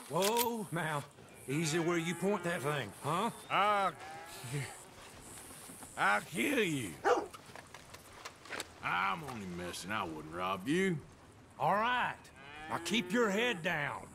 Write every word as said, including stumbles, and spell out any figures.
Whoa, now, easy where you point that thing, huh? I... I'll kill you. I'm only messing. I wouldn't rob you. All right. Now keep your head down.